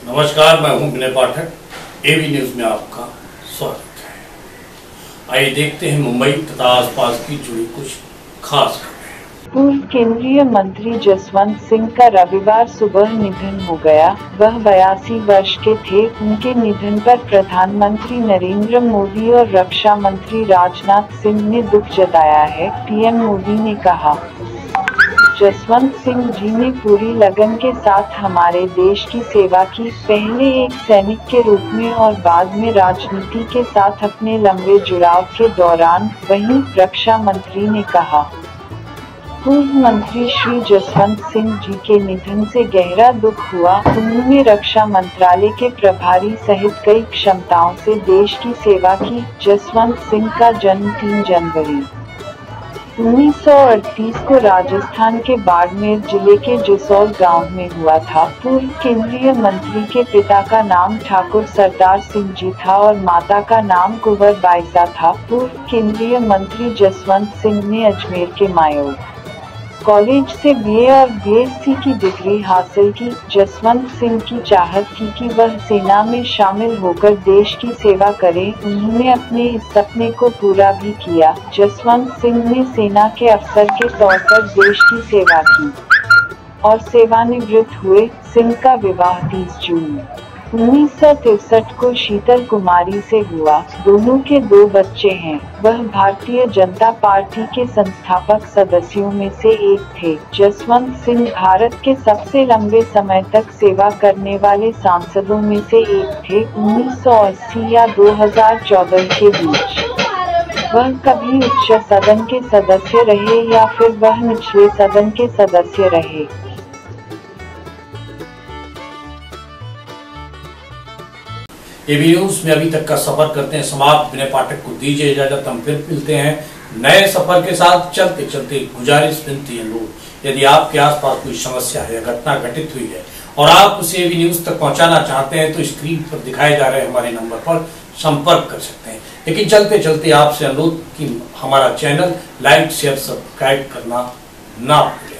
नमस्कार, मैं हूं विनय पाठक। एबी न्यूज में आपका स्वागत है। आइए देखते हैं मुंबई तथा आसपास की जुड़ी कुछ खास खबरें। पूर्व केंद्रीय मंत्री जसवंत सिंह का रविवार सुबह निधन हो गया। वह 82 वर्ष के थे। उनके निधन पर प्रधानमंत्री नरेंद्र मोदी और रक्षा मंत्री राजनाथ सिंह ने दुख जताया है। पीएम मोदी ने कहा, जसवंत सिंह जी ने पूरी लगन के साथ हमारे देश की सेवा की, पहले एक सैनिक के रूप में और बाद में राजनीति के साथ अपने लंबे जुड़ाव के दौरान। वहीं रक्षा मंत्री ने कहा, पूर्व मंत्री श्री जसवंत सिंह जी के निधन से गहरा दुख हुआ। उन्होंने रक्षा मंत्रालय के प्रभारी सहित कई क्षमताओं से देश की सेवा की। जसवंत सिंह का जन्म 3 जनवरी 1938 को राजस्थान के बाड़मेर जिले के जसौल गांव में हुआ था। पूर्व केंद्रीय मंत्री के पिता का नाम ठाकुर सरदार सिंह जी था और माता का नाम कुंवर बाईसा था। पूर्व केंद्रीय मंत्री जसवंत सिंह ने अजमेर के मायो कॉलेज से बीए और बीएससी की डिग्री हासिल की। जसवंत सिंह की चाहत थी कि वह सेना में शामिल होकर देश की सेवा करें। उन्होंने अपने इस सपने को पूरा भी किया। जसवंत सिंह ने सेना के अफसर के तौर पर देश की सेवा की और सेवानिवृत्त हुए। सिंह का विवाह 30 जून 1963 को शीतल कुमारी से हुआ। दोनों के 2 बच्चे हैं। वह भारतीय जनता पार्टी के संस्थापक सदस्यों में से एक थे। जसवंत सिंह भारत के सबसे लंबे समय तक सेवा करने वाले सांसदों में से एक थे। 1980 या 2014 के बीच वह कभी उच्च सदन के सदस्य रहे या फिर वह निचले सदन के सदस्य रहे। एबी न्यूज में अभी तक का सफर करते हैं समाप्त। विनय पाठक को दीजिए इजाजत। हम फिर मिलते हैं नए सफर के साथ। चलते चलते गुजारिश, विनती है लोग, यदि आपके आसपास कोई समस्या है या घटना घटित हुई है और आप उसे एबी न्यूज तक पहुंचाना चाहते हैं तो स्क्रीन पर दिखाए जा रहे हमारे नंबर पर संपर्क कर सकते हैं। लेकिन चलते चलते आपसे अनुरोध कि हमारा चैनल लाइक, शेयर, सब्सक्राइब करना ना भूलें।